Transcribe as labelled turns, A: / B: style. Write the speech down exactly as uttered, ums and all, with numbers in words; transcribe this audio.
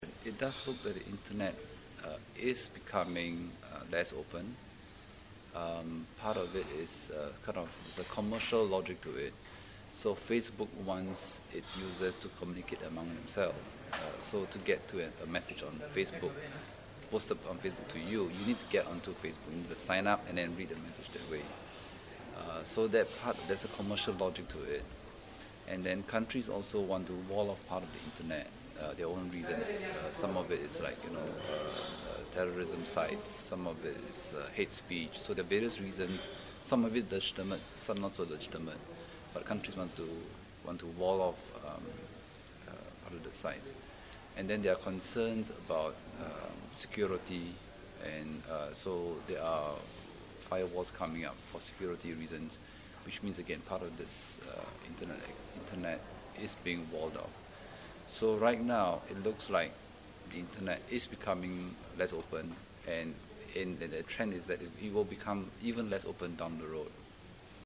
A: It does look that the internet uh, is becoming uh, less open. Um, part of it is uh, kind of there's a commercial logic to it. So Facebook wants its users to communicate among themselves. Uh, so to get to a, a message on Facebook, posted on Facebook to you, you need to get onto Facebook, you need to sign up and then read the message that way. Uh, so that part, there's a commercial logic to it. And then countries also want to wall off part of the internet, uh, their own reasons. Uh, some of it is like, you know, uh, uh, terrorism sites, some of it is uh, hate speech. So there are various reasons, some of it legitimate, some not so legitimate. But countries want to want to wall off um, uh, part of the sites. And then there are concerns about um, security, and uh, so there are firewalls coming up for security reasons, which means again part of this uh, internet internet is being walled off. So right now it looks like the internet is becoming less open, and in, the trend is that it will become even less open down the road.